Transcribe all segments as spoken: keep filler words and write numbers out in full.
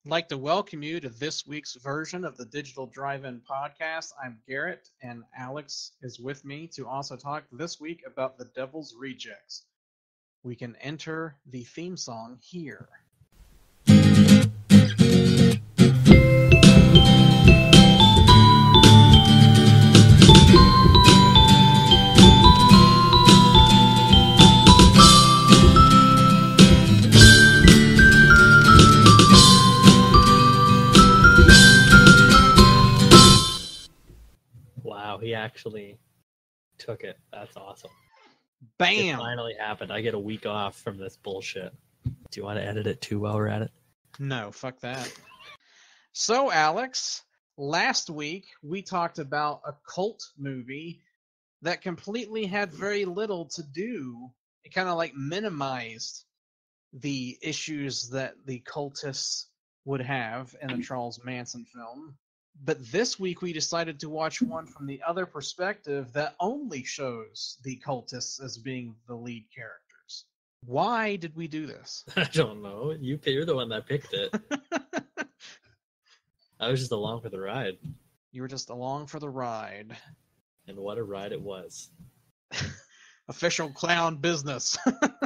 I'd like to welcome you to this week's version of the Digital Drive-In Podcast. I'm Garrett, and Alex is with me to also talk this week about The Devil's Rejects. We can enter the theme song here. Wow, he actually took it. That's awesome. Bam! It finally happened. I get a week off from this bullshit. Do you want to edit it too while we're at it? No, fuck that. So, Alex, last week we talked about a cult movie that completely had very little to do. It kind of like minimized the issues that the cultists would have in the Charles Manson film. But this week we decided to watch one from the other perspective that only shows the cultists as being the lead characters. Why did we do this? I don't know. You, you're the one that picked it. I was just along for the ride. You were just along for the ride. And what a ride it was. Official clown business.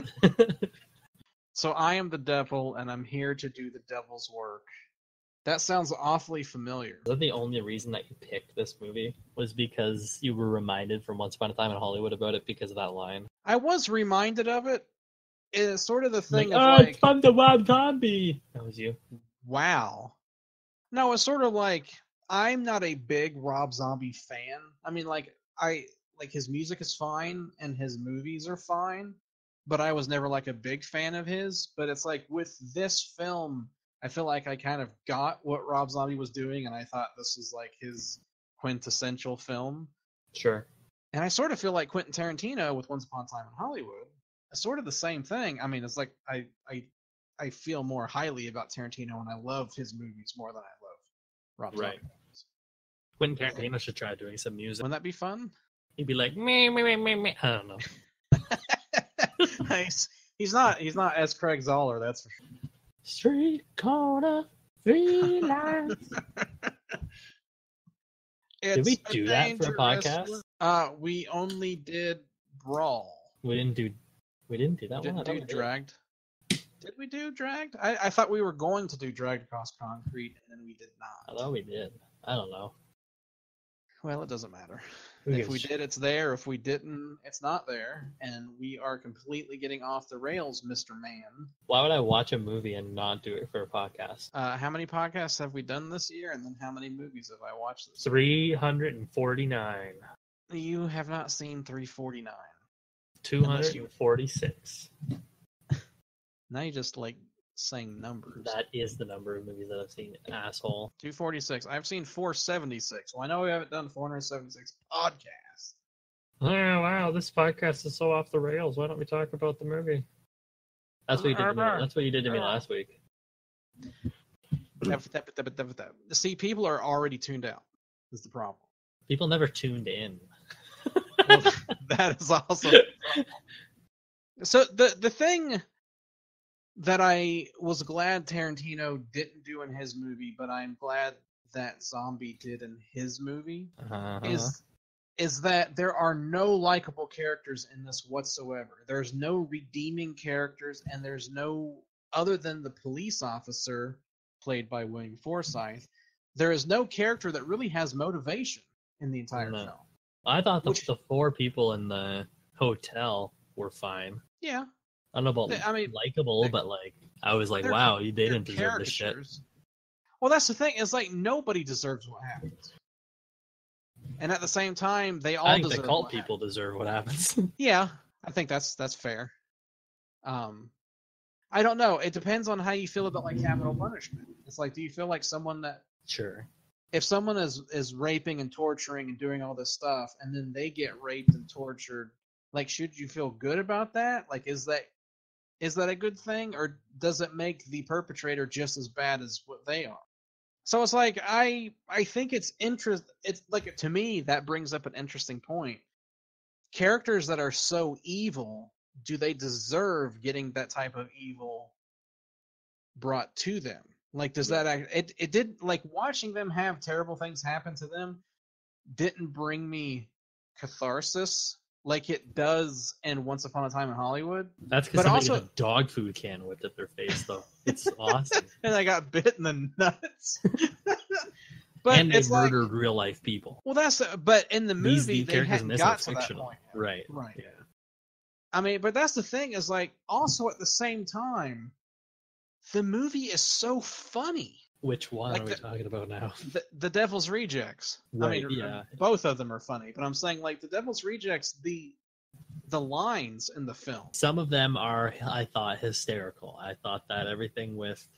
So I am the devil, and I'm here to do the devil's work. That sounds awfully familiar. Is that the only reason that you picked this movie? Was because you were reminded from Once Upon a Time in Hollywood about it because of that line? I was reminded of it. It's sort of the thing like, of oh, like... it's from the Rob Zombie! That was you. Wow. No, it's sort of like, I'm not a big Rob Zombie fan. I mean, like, I like his music is fine, and his movies are fine, but I was never, like, a big fan of his. But it's like, with this film, I feel like I kind of got what Rob Zombie was doing, and I thought this was, like, his quintessential film. Sure. And I sort of feel like Quentin Tarantino with Once Upon a Time in Hollywood. It's sort of the same thing. I mean, it's like, I... I I feel more highly about Tarantino, and I love his movies more than I love Rob Zombie Right. movies. Quentin Tarantino should try doing some music. Wouldn't that be fun? He'd be like, me, me, me, me, me. I don't know. he's, he's not he's not as Craig Zoller, that's for sure. Street corner, three lines. Did we It's do that for a podcast? dangerous- Uh, we only did Brawl. We didn't do. We didn't do that We one. I didn't thought do we did. Dragged. Did we do Dragged? I, I thought we were going to do Dragged Across Concrete, and then we did I not. thought we did. I don't know. Well, it doesn't matter. Who If gives we a shit? did, it's there. If we didn't, it's not there. And we are completely getting off the rails, Mister Man. Why would I watch a movie and not do it for a podcast? Uh, how many podcasts have we done this year? And then how many movies have I watched this Three hundred and forty-nine. year? You have not seen three forty-nine. Two hundred and forty-six. Now you just like saying numbers. That is the number of movies that I've seen. Asshole. two forty-six. I've seen four seventy-six. Well, I know we haven't done four hundred seventy-six podcasts. Oh wow, this podcast is so off the rails. Why don't we talk about the movie? That's what you did to me. That's what you did to me last week. See, people are already tuned out. Is the problem. People never tuned in. Well, that is also. So the the thing that I was glad Tarantino didn't do in his movie, but I'm glad that Zombie did in his movie, Uh-huh. is is that there are no likable characters in this whatsoever. There's no redeeming characters, and there's no, other than the police officer played by William Forsythe, there is no character that really has motivation in the entire No. film. I thought the, Which- the four people in the hotel were fine. Yeah, I don't know about They- I mean, likable, they- but like I was like, they're- wow, they they're didn't deserve this shit. caricatures. Well, that's the thing. It's like nobody deserves what happens, and at the same time, they all I think deserve the cult what people deserve what happens. happens. Yeah, I think that's that's fair. Um, I don't know. It depends on how you feel about like capital punishment. It's like, do you feel like someone that Sure. if someone is is raping and torturing and doing all this stuff, and then they get raped and tortured, like, should you feel good about that? Like, is that is that a good thing, or does it make the perpetrator just as bad as what they are? So it's like I I think it's interest. It's like, to me, that brings up an interesting point. Characters that are so evil, do they deserve getting that type of evil brought to them? Like, does that act, it? It did like watching them have terrible things happen to them didn't bring me catharsis like it does in Once Upon a Time in Hollywood. That's because somebody also, had a dog food can whipped at their face, though. It's awesome. And I got bit in the nuts. But and they it's murdered like, real life people. Well, that's the, but in the movie These, these they hadn't got to that point. Right. Right. Yeah. I mean, but that's the thing is like also at the same time, the movie is so funny. Which one like are we the, talking about now? The, the Devil's Rejects. Right, I mean, yeah. both of them are funny, but I'm saying like the Devil's Rejects, the the lines in the film. Some of them are, I thought, hysterical. I thought that everything with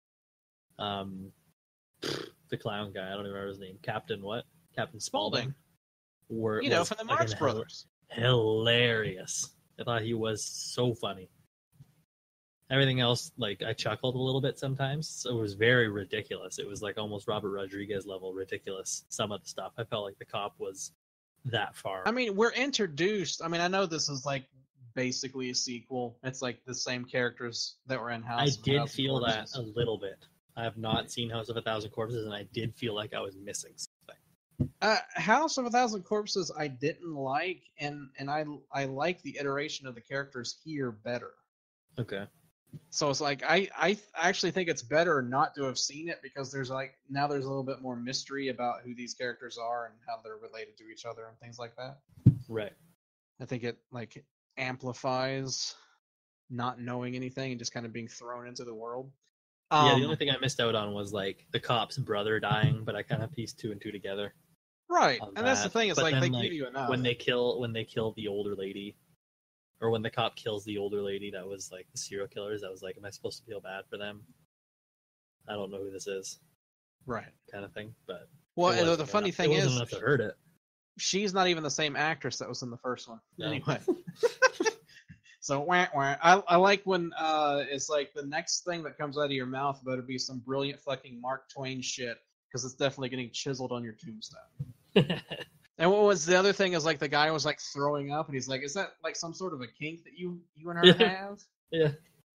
um the clown guy, I don't even remember his name, Captain what? Captain Spaulding. Were, you know, from the Marx like Brothers. Hilarious. I thought he was so funny. Everything else, like, I chuckled a little bit sometimes. So it was very ridiculous. It was like almost Robert Rodriguez level ridiculous. Some of the stuff. I felt like the cop was that far. I mean, we're introduced. I mean, I know this is like basically a sequel. It's like the same characters that were in House. I did feel that a little bit. I have not seen House of a Thousand Corpses, and I did feel like I was missing something. Uh, House of a Thousand Corpses, I didn't like, and and I I like the iteration of the characters here better. Okay. So it's like I I actually think it's better not to have seen it because there's like now there's a little bit more mystery about who these characters are and how they're related to each other and things like that. Right. I think it like amplifies not knowing anything and just kind of being thrown into the world. Um, yeah, the um, only thing I missed out on was like the cop's brother dying, but I kind of pieced two and two together. Right, and that. that's the thing. It's but like then, they like, give you enough when they kill when they kill the older lady. Or when the cop kills the older lady that was like the serial killers, I was like, am I supposed to feel bad for them? I don't know who this is. Right. Kind of thing. But well, the funny enough. thing it is, enough to hurt it. She's not even the same actress that was in the first one. No. Anyway. So, wah, wah. I, I like when uh, it's like the next thing that comes out of your mouth better be some brilliant fucking Mark Twain shit, because it's definitely getting chiseled on your tombstone. And what was the other thing is like the guy was like throwing up and he's like, is that like some sort of a kink that you, you and her yeah. have? Yeah.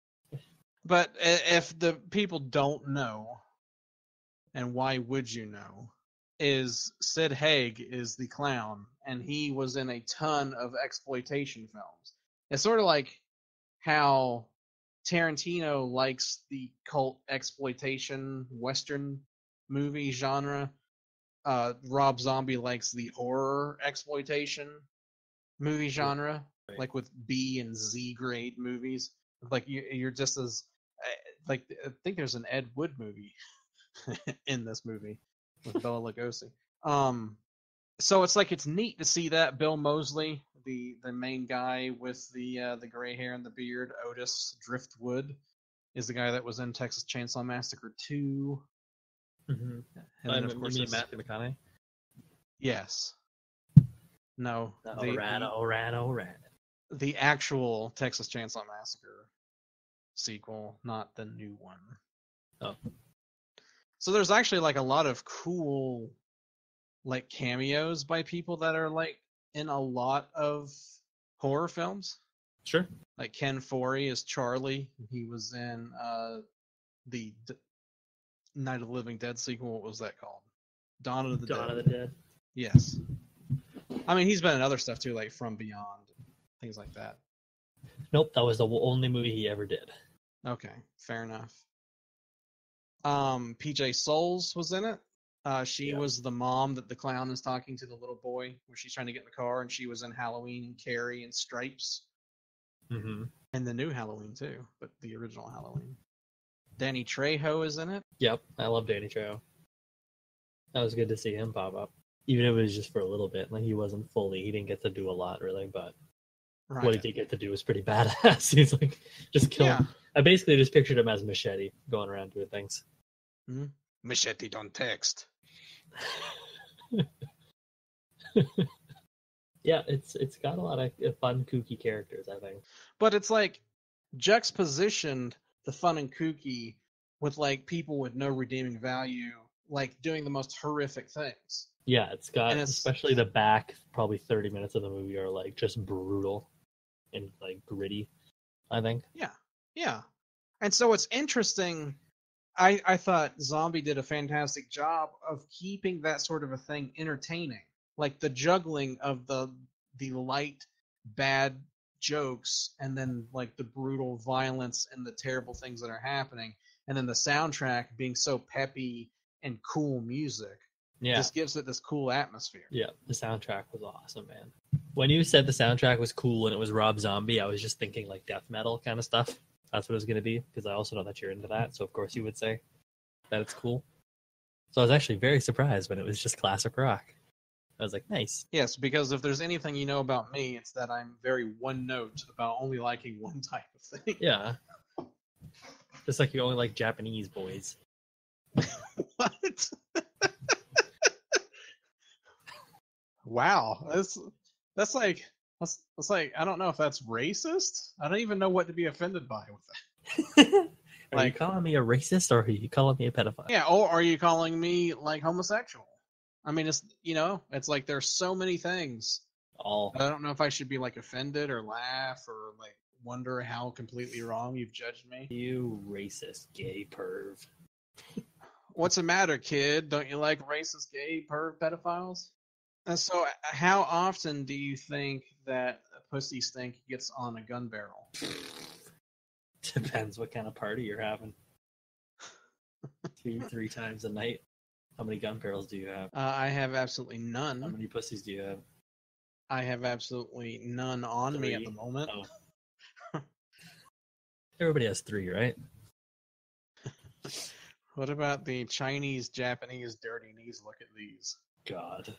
But if the people don't know, and why would you know, is Sid Haig is the clown and he was in a ton of exploitation films. It's sort of like how Tarantino likes the cult exploitation Western movie genre. Uh, Rob Zombie likes the horror exploitation movie genre, right. Like with B and Z grade movies. Like you, you're just as like I think there's an Ed Wood movie in this movie with Bela Lugosi. Um, so it's like it's neat to see that Bill Moseley, the the main guy with the uh, the gray hair and the beard, Otis Driftwood, is the guy that was in Texas Chainsaw Massacre two. Mm-hmm. And then, of course, you mean Matthew McConaughey? Yes. No. Oh, the, rat, oh, rat, oh, rat. The actual Texas Chainsaw Massacre sequel, not the new one. Oh. So there's actually like a lot of cool like cameos by people that are like in a lot of horror films. Sure. Like Ken Foree is Charlie. He was in uh, the D- Night of the Living Dead sequel. What was that called? Dawn of the Dawn Dead. Dawn of the Dead. Yes. I mean, he's been in other stuff too, like From Beyond, things like that. Nope, that was the only movie he ever did. Okay, fair enough. Um, P J Souls was in it. Uh, she yeah. was the mom that the clown is talking to the little boy, where she's trying to get in the car, and she was in Halloween and Carrie and Stripes. Mm-hmm. And the new Halloween too, but the original Halloween. Danny Trejo is in it. Yep, I love Danny Trejo. That was good to see him pop up, even if it was just for a little bit. Like he wasn't fully, he didn't get to do a lot really, but right. What he did get to do was pretty badass. He's like just killing. Yeah. I basically just pictured him as Machete going around doing things. Mm-hmm. Machete don't text. Yeah, it's it's got a lot of fun, kooky characters, I think. But it's like juxtapositioned the fun and kooky with like people with no redeeming value, like doing the most horrific things. Yeah, it's got it's, especially the back probably thirty minutes of the movie are like just brutal and like gritty, I think. Yeah. Yeah. And so it's interesting. I, I thought Zombie did a fantastic job of keeping that sort of a thing entertaining. Like the juggling of the the light, bad jokes and then like the brutal violence and the terrible things that are happening. And then the soundtrack being so peppy and cool music. Yeah. Just gives it this cool atmosphere. Yeah, the soundtrack was awesome, man. When you said the soundtrack was cool and it was Rob Zombie, I was just thinking like death metal kind of stuff. That's what it was going to be, because I also know that you're into that, so of course you would say that it's cool. So I was actually very surprised when it was just classic rock. I was like, nice. Yes, because if there's anything you know about me, it's that I'm very one note about only liking one type of thing. Yeah. Just like you only like Japanese boys. What? Wow, that's that's like that's, that's like I don't know if that's racist. I don't even know what to be offended by with that. Are Like, you calling me a racist or are you calling me a pedophile? Yeah, or are you calling me like homosexual? I mean, it's you know, it's like there's so many things. All. I don't know if I should be like offended or laugh or like wonder how completely wrong you've judged me. You racist gay perv. What's the matter, kid? Don't you like racist gay perv pedophiles? And so, how often do you think that a pussy stink gets on a gun barrel? Depends what kind of party you're having. Two, three times a night. How many gun barrels do you have? Uh, I have absolutely none. How many pussies do you have? I have absolutely none on Three. me at the moment. Oh. Everybody has three, right? What about the Chinese, Japanese, dirty knees? Look at these. God.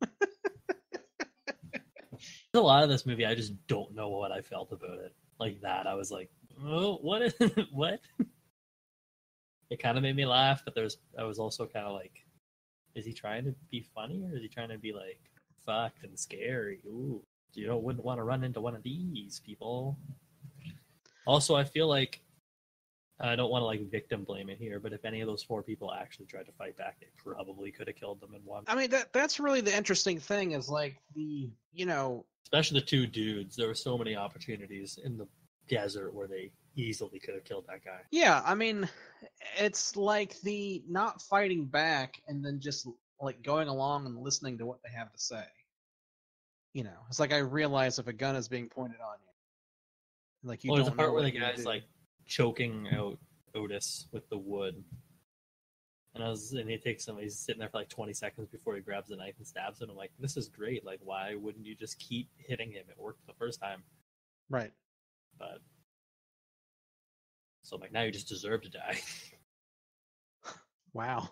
There's a lot of this movie, I just don't know what I felt about it. Like that, I was like, oh, what is what? It kind of made me laugh, but there's, I was also kind of like, is he trying to be funny or is he trying to be like fucked and scary? Ooh, you know, wouldn't want to run into one of these people. Also, I feel like I don't want to like victim blame it here, but if any of those four people actually tried to fight back, they probably could have killed them in one. I mean, that that's really the interesting thing is like the, you know, especially the two dudes. There were so many opportunities in the desert where they easily could have killed that guy. Yeah, I mean, it's like the not fighting back and then just like going along and listening to what they have to say. You know, it's like I realize if a gun is being pointed on you, like you well, don't there's a part know where what the you guy's do. like choking out Otis with the wood, and I was, and he takes him. He's sitting there for like twenty seconds before he grabs the knife and stabs him. I'm like, this is great. Like, why wouldn't you just keep hitting him? It worked the first time, Right? but so I'm like, now you just deserve to die. Wow.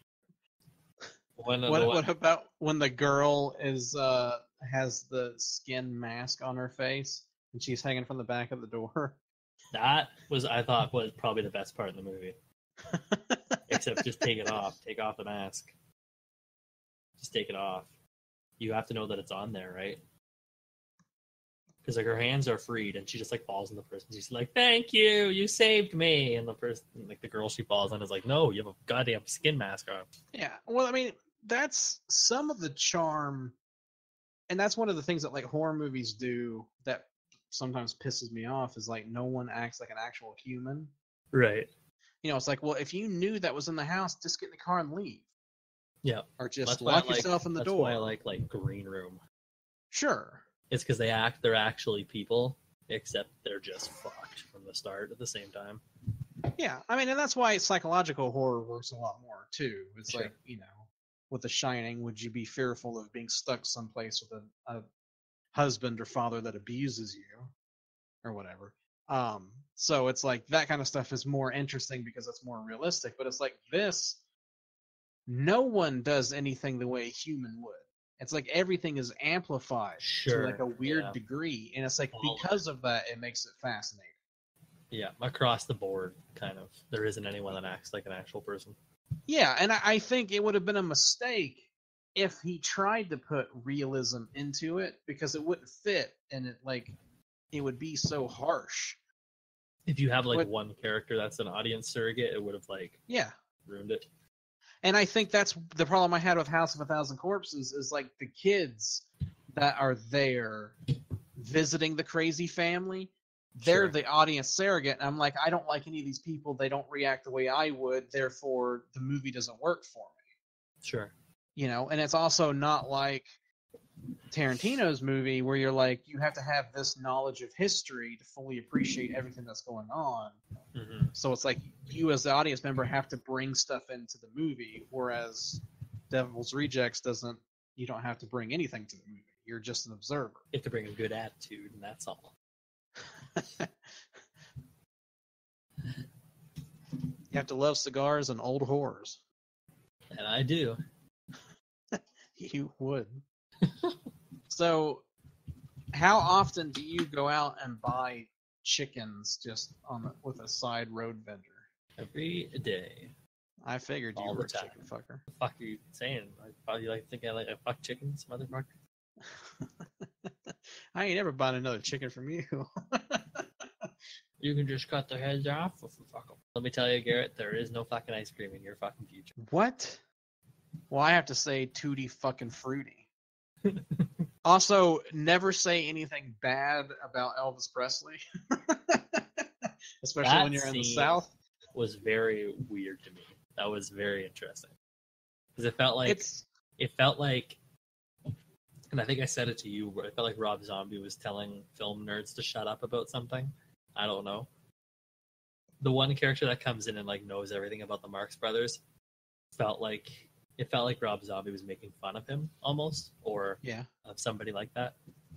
When, What, the, what about when the girl is uh has the skin mask on her face and she's hanging from the back of the door? that was, I thought, was probably the best part of the movie. Except just take it off. Take off the mask. Just take it off. You have to know that it's on there, right? Because like her hands are freed and she just like falls on the person. She's like, thank you, you saved me. And the person, like the girl she falls on is like, no, you have a goddamn skin mask on. Yeah. Well, I mean, that's some of the charm, and that's one of the things that like horror movies do that sometimes pisses me off is like no one acts like an actual human. Right. You know, it's like, well, if you knew that was in the house, just get in the car and leave. Yeah. Or just That's why lock I like- yourself in the that's door. why I like like Green Room. Sure. It's because they act, they're actually people, except they're just fucked from the start at the same time. Yeah, I mean, and that's why psychological horror works a lot more too. It's Sure. like, you know, with The Shining, would you be fearful of being stuck someplace with a, a husband or father that abuses you, or whatever? Um, so it's like that kind of stuff is more interesting because it's more realistic. But it's like this, no one does anything the way a human would. It's like everything is amplified Sure, to like a weird yeah. degree, and it's like All of because of that, it makes it fascinating. Yeah, across the board, kind of. There isn't anyone that acts like an actual person. Yeah, and I, I think it would have been a mistake if he tried to put realism into it because it wouldn't fit, and it like it would be so harsh. If you have like But- one character that's an audience surrogate, it would have like Yeah, ruined it. and I think that's the problem I had with House of a Thousand Corpses is like the kids that are there visiting the crazy family. they're Sure. the audience surrogate. And I'm like, I don't like any of these people. They don't react the way I would. Therefore, the movie doesn't work for me. Sure. You know, and it's also not like Tarantino's movie where you're like, you have to have this knowledge of history to fully appreciate everything that's going on. Mm-hmm. So it's like you as the audience member have to bring stuff into the movie, whereas Devil's Rejects doesn't, you don't have to bring anything to the movie. You're just an observer. You have to bring a good attitude, and that's all. You have to love cigars and old whores. And I do. You would. So, how often do you go out and buy chickens just on the, with a side road vendor? Every day. I figured you All were the a time. chicken fucker. The fuck are you saying? I probably like think I like I fuck chickens, motherfucker. I ain't ever bought another chicken from you. You can just cut their heads off. Fuck 'em. Let me tell you, Garrett, there is no fucking ice cream in your fucking future. What? Well, I have to say tutti fucking fruity. Also, never say anything bad about Elvis Presley. Especially That when you're in the scene South. Was very weird to me. That was very interesting. Because it felt like It's it felt like and I think I said it to you, where I felt like Rob Zombie was telling film nerds to shut up about something. I don't know. The one character that comes in and like knows everything about the Marx Brothers felt like it felt like Rob Zombie was making fun of him almost, or yeah. of somebody like that.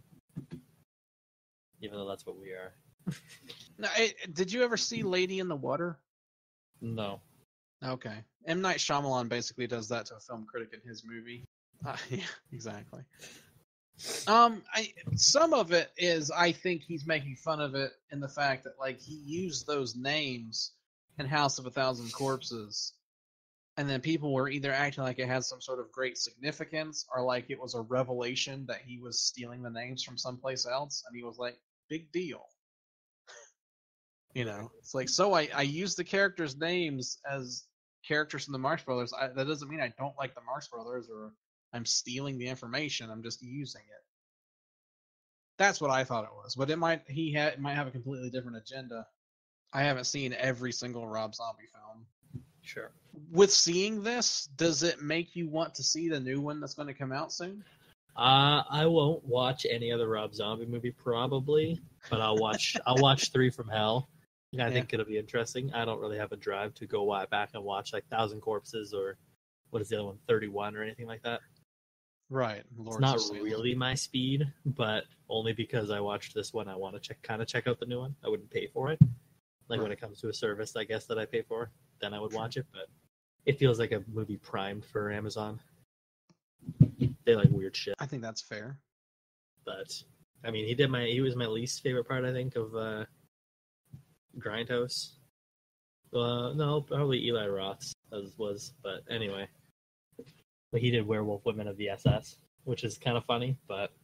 Even though that's what we are. No, it, did you ever see Lady in the Water? No. Okay. M. Night Shyamalan basically does that to a film critic in his movie. Uh, yeah, exactly. Um, I some of it is I think he's making fun of it in the fact that like he used those names in House of a Thousand Corpses, and then people were either acting like it had some sort of great significance or like it was a revelation that he was stealing the names from someplace else, and he was like, "Big deal." You know, it's like, so I, I use the characters' names as characters from the Marx Brothers. I, that doesn't mean I don't like the Marx Brothers or I'm stealing the information. I'm just using it. That's what I thought it was. But it might he ha- it might have a completely different agenda. I haven't seen every single Rob Zombie film. Sure. With seeing this, does it make you want to see the new one that's going to come out soon? Uh, I won't watch any other Rob Zombie movie probably, but I'll watch I'll watch Three from Hell. I Yeah. think it'll be interesting. I don't really have a drive to go back and watch like Thousand Corpses or what is the other one, thirty-one or anything like that. Right. It's not really my speed, but only because I watched this one, I want to check kind of check out the new one. I wouldn't pay for it. Like Right. when it comes to a service, I guess that I pay for, then I would watch it. But it feels like a movie primed for Amazon. They like weird shit. I think that's fair. But I mean, he did my he was my least favorite part, I think, of uh, Grindhouse. Uh, no, probably Eli Roth's as was, but anyway. But he did Werewolf Women of the S S, which is kind of funny, but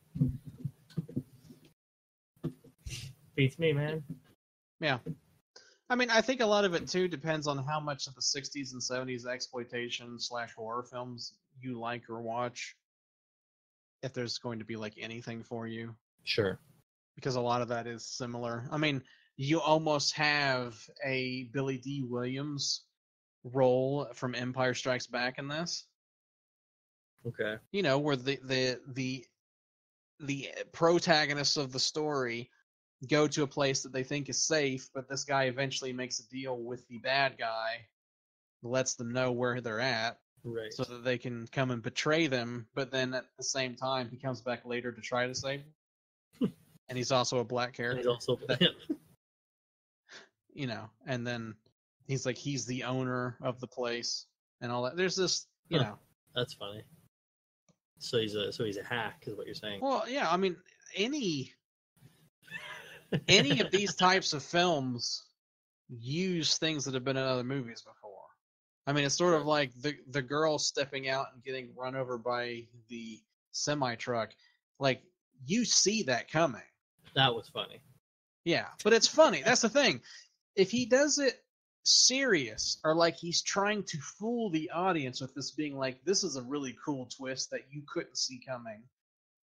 beats me, man. Yeah. I mean, I think a lot of it too depends on how much of the sixties and seventies exploitation slash horror films you like or watch. If there's going to be like anything for you, Sure. because a lot of that is similar. I mean, you almost have a Billy D. Williams role from Empire Strikes Back in this. Okay. You know, where the the the the protagonists of the story go to a place that they think is safe, but this guy eventually makes a deal with the bad guy, lets them know where they're at, Right. so that they can come and betray them, but then at the same time, he comes back later to try to save them. And he's also a black character. And he's also that, you know, and then he's like, he's the owner of the place and all that. There's this, you Huh. know. That's funny. So he's a so he's a hack, is what you're saying. Well, yeah, I mean, any any of these types of films use things that have been in other movies before. I mean, it's sort of like the the girl stepping out and getting run over by the semi truck. Like, you see that coming. That was funny. Yeah, but it's funny. That's the thing. If he does it serious, or like he's trying to fool the audience with this being like, this is a really cool twist that you couldn't see coming,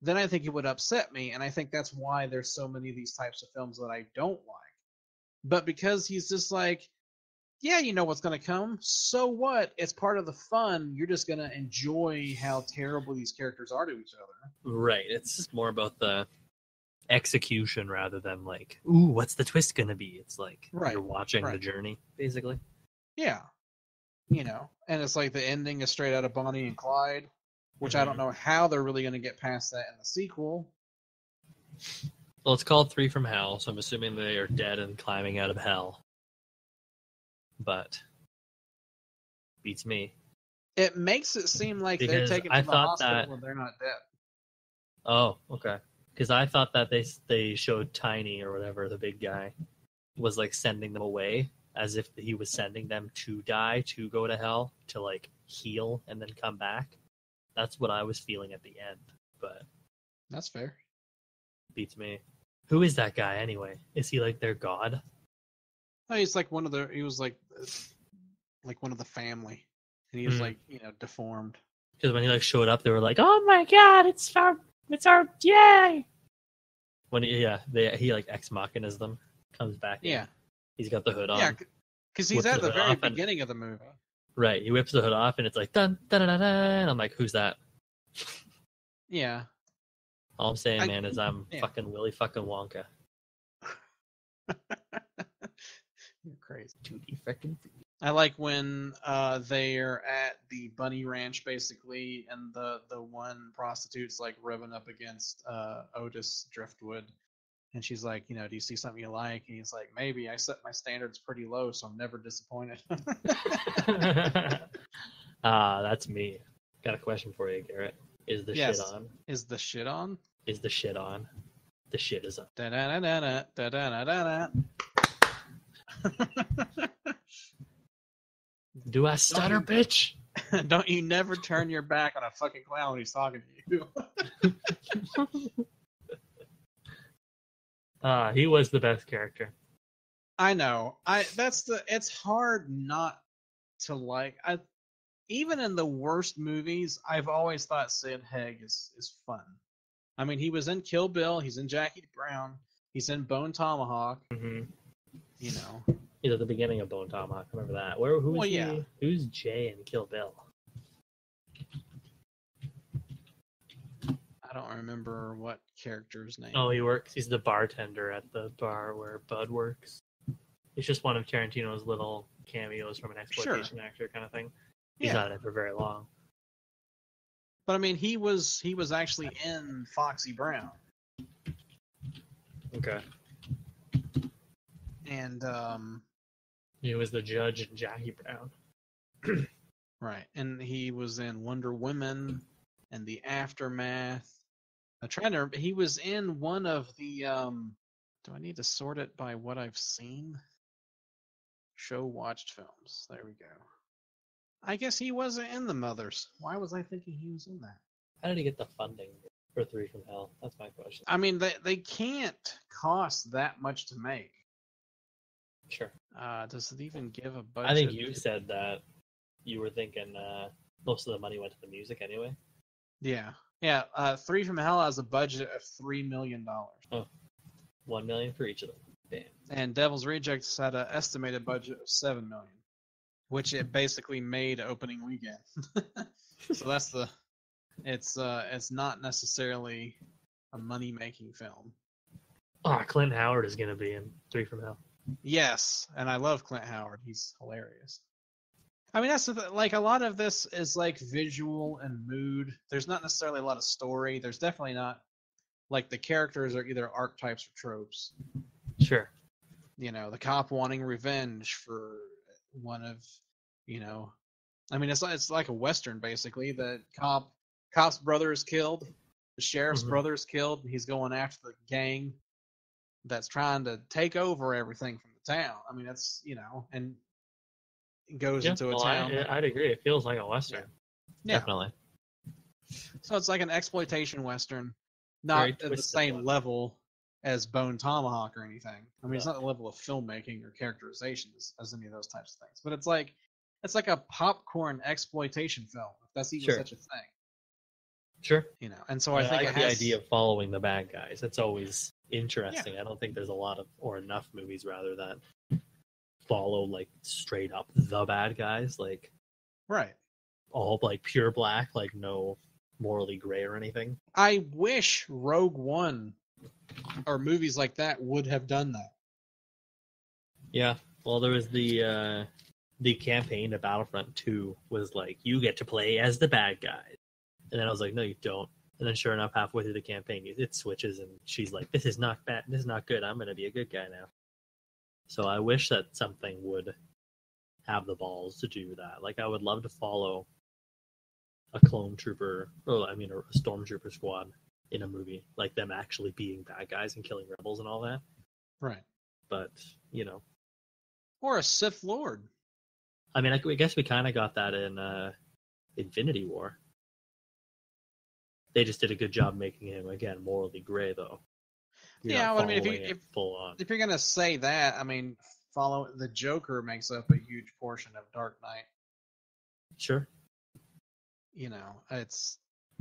then I think it would upset me. And I think that's why there's so many of these types of films that I don't like. But because he's just like, yeah, you know what's going to come. So what? It's part of the fun. You're just going to enjoy how terrible these characters are to each other. Right. It's just more about the execution rather than like, ooh, what's the twist going to be? It's like right. you're watching right. the journey, basically. Yeah. You know, and it's like the ending is straight out of Bonnie and Clyde, which mm-hmm. I don't know how they're really going to get past that in the sequel. Well, it's called Three from Hell, so I'm assuming they are dead and climbing out of hell. But beats me. It makes it seem like because they're taken to I the thought hospital that... when they're not dead. Oh, okay. Because I thought that they they showed Tiny or whatever, the big guy, was like sending them away as if he was sending them to die, to go to hell, to like heal and then come back. That's what I was feeling at the end. But that's fair. Beats me. Who is that guy anyway? Is he like their god? No, he's like one of the. He was like, like one of the family, and he was mm. like, you know, deformed. Because when he like showed up, they were like, "Oh my god, it's our, it's our, yay!" When he, yeah, they he like ex machinas them, comes back. Yeah, in. He's got the hood on. Yeah, because he's at the, the very beginning and, of the movie. Right, he whips the hood off, and it's like dun dun dun dun. And I'm like, "Who's that?" Yeah. All I'm saying, I, man, is I'm yeah. fucking Willy fucking Wonka. You're crazy. Tutti fucking. I like when uh, they're at the bunny ranch, basically, and the, the one prostitute's like rubbing up against uh, Otis Driftwood, and she's like, you know, do you see something you like? And he's like, maybe. I set my standards pretty low, so I'm never disappointed. Ah, that's me. Got a question for you, Garrett. Is the yes. shit on? Is the shit on? Is the shit on? The shit is on. Da da da da da da da da. Do I stutter, don't you, bitch? Don't you never turn your back on a fucking clown when he's talking to you. Ah, uh, he was the best character. I know. I that's the. It's hard not to like. I even in the worst movies, I've always thought Sid Haig is is fun. I mean, he was in Kill Bill. He's in Jackie Brown. He's in Bone Tomahawk. Mm-hmm. You know. He's at the beginning of Bone Tomahawk. I remember that. Where? Who's well, yeah. he? Who's Jay in Kill Bill? I don't remember what character's name. Oh, he works. He's the bartender at the bar where Bud works. It's just one of Tarantino's little cameos from an exploitation sure. actor kind of thing. He's yeah. not in it for very long. But I mean, he was he was actually in Foxy Brown. Okay. And um, he was the judge in Jackie Brown. Right, and he was in Wonder Woman and The Aftermath. I'm trying to. He was in one of the. Um, do I need to sort it by what I've seen? Show watched films. There we go. I guess he wasn't in The Mothers. Why was I thinking he was in that? How did he get the funding for Three from Hell? That's my question. I mean, they they can't cost that much to make. Sure. Uh, does it even give a budget? I think you said that you were thinking uh, most of the money went to the music anyway. Yeah. Yeah, uh, Three from Hell has a budget of three million dollars. Oh. One million dollars for each of them. Damn. And Devil's Rejects had an estimated budget of seven million dollars, which it basically made opening weekend. So that's the... It's uh, it's not necessarily a money-making film. Ah, oh, Clint Howard is going to be in Three from Hell. Yes, and I love Clint Howard. He's hilarious. I mean, that's the th- like a lot of this is like visual and mood. There's not necessarily a lot of story. There's definitely not like the characters are either archetypes or tropes. Sure. You know, the cop wanting revenge for one of, you know, I mean, it's it's like a Western basically. The cop cop's brother is killed, the sheriff's mm-hmm. brother is killed, and he's going after the gang that's trying to take over everything from the town. I mean, that's, you know, and it goes yeah, into a well, town. I, I'd agree. It feels like a Western. Yeah. Definitely. So it's like an exploitation Western, not at the same one. level as Bone Tomahawk or anything. I mean, yeah. It's not the level of filmmaking or characterization as, as any of those types of things. But it's like it's like a popcorn exploitation film, if that's even sure. such a thing. Sure. You know, and so I, I think I like it has... the idea of following the bad guys. It's always interesting. Yeah. I don't think there's a lot of, or enough movies rather, that follow like straight up the bad guys, like right, all like pure black, like no morally gray or anything. I wish Rogue One or movies like that would have done that. Yeah. Well, there was the uh, the campaign to Battlefront two was like, you get to play as the bad guys. And then I was like, no, you don't. And then sure enough, halfway through the campaign, it switches and she's like, this is not bad. This is not good. I'm going to be a good guy now. So I wish that something would have the balls to do that. Like, I would love to follow a clone trooper, or I mean, a stormtrooper squad in a movie, like them actually being bad guys and killing rebels and all that. Right. But, you know. Or a Sith Lord. I mean, I, I guess we kind of got that in uh, Infinity War. They just did a good job making him, again, morally gray, though. You're yeah, well, I mean, if, you, if, full on. if you're going to say that, I mean, follow the Joker makes up a huge portion of Dark Knight. Sure. You know, it's...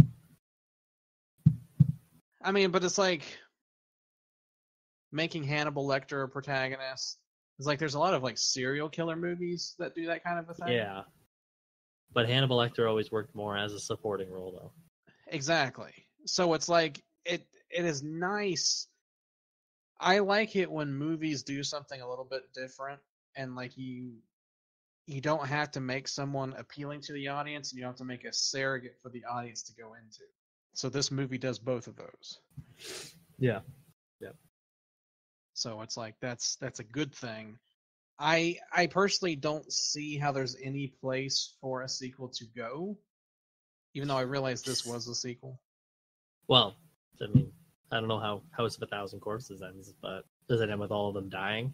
I mean, but it's like making Hannibal Lecter a protagonist. It's like there's a lot of like serial killer movies that do that kind of a thing. Yeah. But Hannibal Lecter always worked more as a supporting role, though. Exactly. So it's like it it is nice. I like it when movies do something a little bit different, and like you you don't have to make someone appealing to the audience, and you don't have to make a surrogate for the audience to go into. So this movie does both of those. Yeah. Yeah. So it's like that's that's a good thing. I I personally don't see how there's any place for a sequel to go, even though I realize this was a sequel. Well, I mean, I don't know how House of a Thousand Corpses ends, but does it end with all of them dying?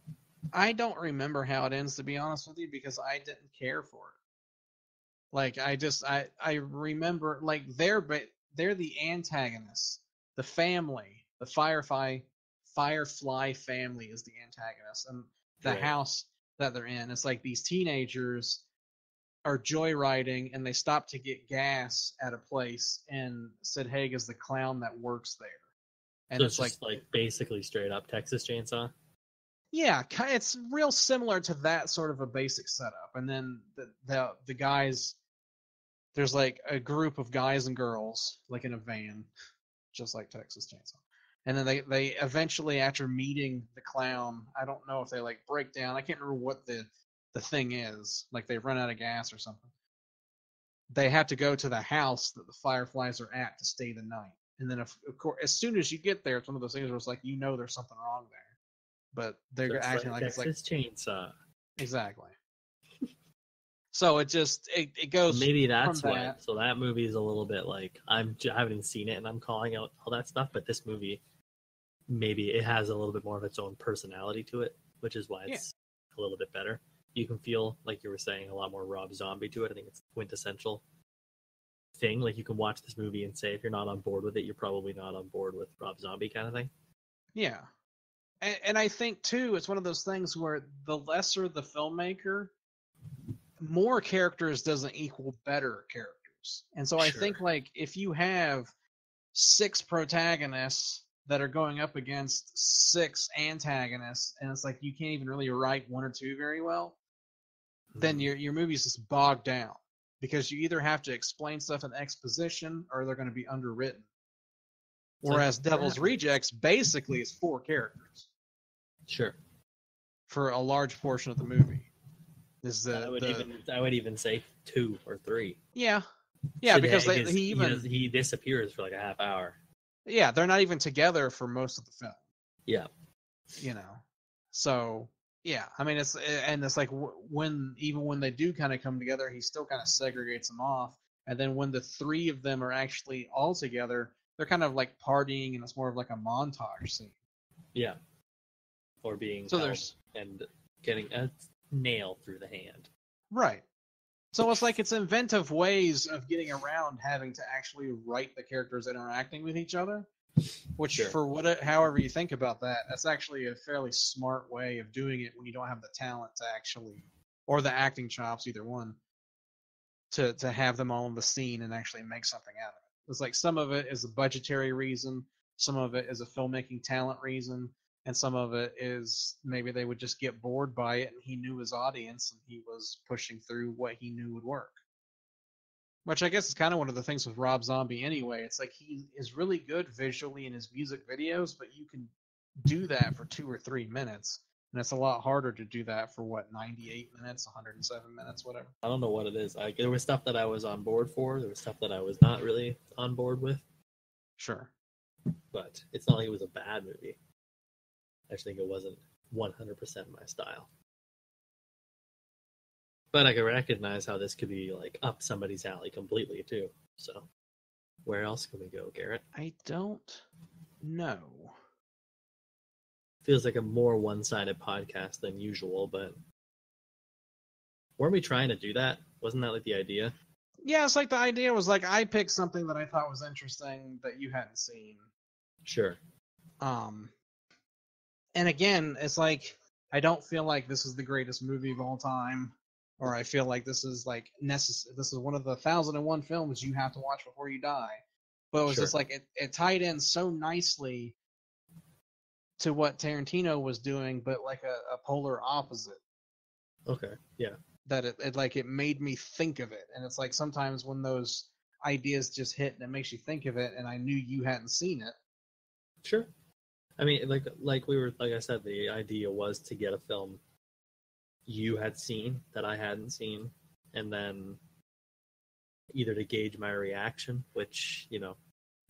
I don't remember how it ends, to be honest with you, because I didn't care for it. Like, I just, I, I remember, like, they're, they're the antagonists. The family, the Firefly, Firefly family is the antagonist. And the Right. house that they're in, it's like these teenagers are joyriding, and they stop to get gas at a place, and Sid Haig is the clown that works there. And so it's, it's just like, like basically straight up Texas Chainsaw? yeah, it's real similar to that sort of a basic setup. And then the, the the guys, there's like a group of guys and girls, like in a van, just like Texas Chainsaw. And then they, they eventually, after meeting the clown, I don't know if they like break down. I can't remember what the, the thing is. Like they run out of gas or something. They have to go to the house that the Fireflies are at to stay the night. And then, if, of course, as soon as you get there, it's one of those things where it's like, you know there's something wrong there. But they're Just acting like like Texas it's like Chainsaw. Exactly. So it just it, it goes maybe that's from why. that. So that movie is a little bit like I'm I haven't even seen it and I'm calling out all that stuff, but this movie maybe it has a little bit more of its own personality to it, which is why it's yeah. a little bit better. You can feel, like you were saying, a lot more Rob Zombie to it. I think it's a quintessential thing. Like you can watch this movie and say if you're not on board with it, you're probably not on board with Rob Zombie kind of thing. Yeah. And, and I think, too, it's one of those things where the lesser the filmmaker, more characters doesn't equal better characters. And so I Sure. think, like, if you have six protagonists that are going up against six antagonists, and it's like you can't even really write one or two very well, mm-hmm. then your your movie's just bogged down. Because you either have to explain stuff in exposition, or they're going to be underwritten. Whereas so, Devil's yeah. Rejects basically is four characters. Sure. For a large portion of the movie. Is the, I would the, even I would even say two or three. Yeah. Yeah, Sid because they, is, he even he, does, he disappears for like a half hour. Yeah, they're not even together for most of the film. Yeah. You know. So, yeah, I mean it's and it's like when even when they do kind of come together, he still kind of segregates them off. And then when the three of them are actually all together, they're kind of like partying, and it's more of like a montage scene. Yeah. Or being so there's and getting a nail through the hand. Right. So it's like it's inventive ways of getting around having to actually write the characters interacting with each other. Which, sure. for what, however you think about that, that's actually a fairly smart way of doing it when you don't have the talent to actually, or the acting chops, either one, to to have them all in the scene and actually make something out of it. It's like some of it is a budgetary reason, some of it is a filmmaking talent reason, and some of it is maybe they would just get bored by it and he knew his audience and he was pushing through what he knew would work. Which I guess is kind of one of the things with Rob Zombie anyway. It's like he is really good visually in his music videos, but you can do that for two or three minutes. And it's a lot harder to do that for, what, ninety-eight minutes, one hundred seven minutes, whatever. I don't know what it is. Like, there was stuff that I was on board for. There was stuff that I was not really on board with. Sure. But it's not like it was a bad movie. I just think it wasn't one hundred percent my style. But I can recognize how this could be, like, up somebody's alley completely, too. So, where else can we go, Garrett? I don't know. Feels like a more one-sided podcast than usual, but weren't we trying to do that? Wasn't that like the idea? Yeah, it's like the idea was like I picked something that I thought was interesting that you hadn't seen. Sure. Um, and again, it's like I don't feel like this is the greatest movie of all time, or I feel like this is like necessary. This is one of the thousand and one films you have to watch before you die. But it was Sure. just like it, it tied in so nicely to what Tarantino was doing, but like a, a polar opposite. Okay, yeah. That it, it like it made me think of it, and it's like sometimes when those ideas just hit and it makes you think of it, and I knew you hadn't seen it. Sure. I mean, like like we were like I said, the idea was to get a film you had seen that I hadn't seen, and then either to gauge my reaction, which, you know,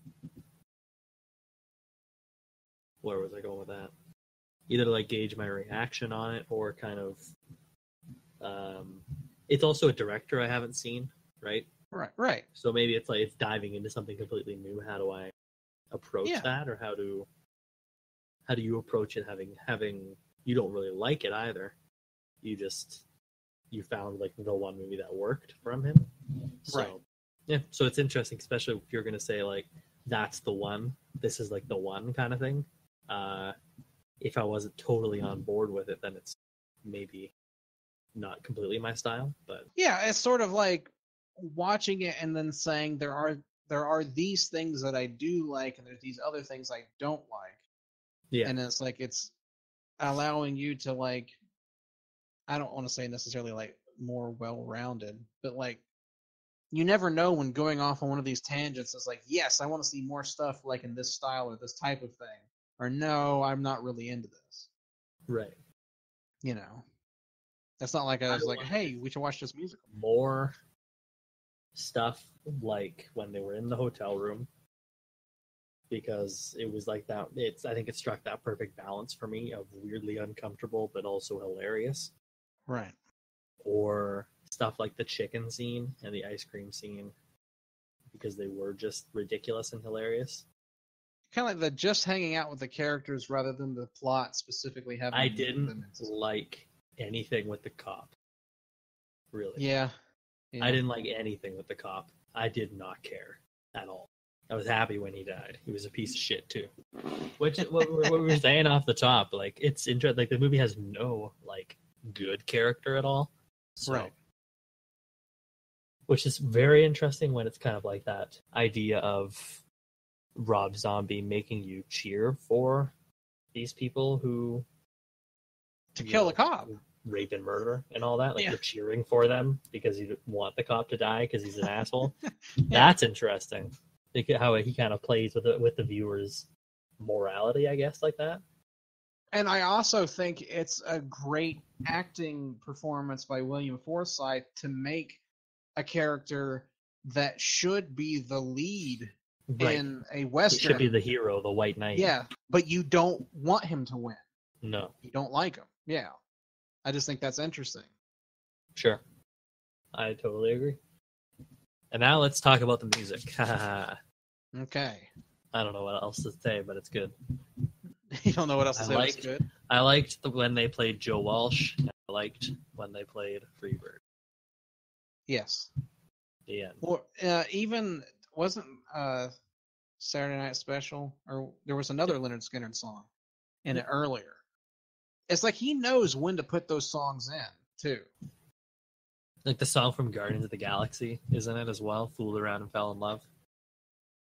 where was I going with that? Either to like gauge my reaction on it, or kind of, um, it's also a director I haven't seen, right? Right, right. So maybe it's like it's diving into something completely new. How do I approach Yeah. that, or how do how do you approach it? Having having you don't really like it either. You just you found like the one movie that worked from him. So, Right. Yeah. So it's interesting, especially if you're gonna say like that's the one. This is like the one kind of thing. Uh, if I wasn't totally on board with it, then it's maybe not completely my style. But Yeah, it's sort of like watching it and then saying there are there are these things that I do like and there's these other things I don't like. yeah, And it's like it's allowing you to like I don't want to say necessarily like more well-rounded, but like you never know when going off on one of these tangents is like, yes, I want to see more stuff like in this style or this type of thing. Or no, I'm not really into this. right. You know. That's not like I was I like, like hey, we should watch this musical. More stuff like when they were in the hotel room, because it was like that. It's I think it struck that perfect balance for me of weirdly uncomfortable but also hilarious. Right. Or stuff like the chicken scene and the ice cream scene, because they were just ridiculous and hilarious. Kind of like the just hanging out with the characters rather than the plot specifically having. I didn't like anything with the cop. Really. Yeah. yeah. I didn't like anything with the cop. I did not care at all. I was happy when he died. He was a piece of shit too. Which what, what we were saying off the top, like it's interesting. Like the movie has no like good character at all. So, right. Which is very interesting when it's kind of like that idea of Rob Zombie making you cheer for these people who to kill know, the cop, rape and murder and all that. Like yeah. you're cheering for them because you want the cop to die because he's an asshole. yeah. That's interesting. Like how he kind of plays with the, with the viewers' morality, I guess, like that. And I also think it's a great acting performance by William Forsythe to make a character that should be the lead right. in a Western. He should be the hero, the white knight. Yeah, but you don't want him to win. No. You don't like him. Yeah. I just think that's interesting. Sure. I totally agree. And now let's talk about the music. Okay. I don't know what else to say, but it's good. You don't know what else to I say, liked, but it's good? I liked the, when they played Joe Walsh, and I liked when they played Freebird. Yes. The end. Well, uh, even, wasn't uh, Saturday Night Special, or there was another Leonard Skinner song in it earlier. It's like he knows when to put those songs in, too. Like the song from Guardians of the Galaxy, isn't it, as well? Fooled Around and Fell in Love.